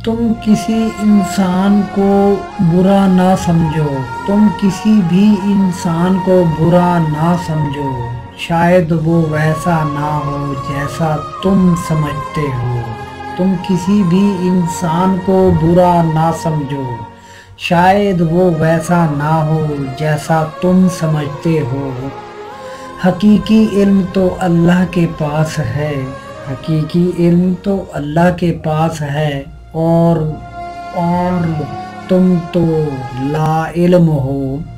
तुम किसी इंसान को बुरा ना समझो, तुम किसी भी इंसान को बुरा ना समझो, शायद वो वैसा ना हो जैसा तुम समझते हो। तुम किसी भी इंसान को बुरा ना समझो, शायद वो वैसा ना हो जैसा तुम समझते हो। हकीकी इल्म तो अल्लाह के पास है, हकीकी इल्म तो अल्लाह के पास है, और तुम तो ला इल्म हो।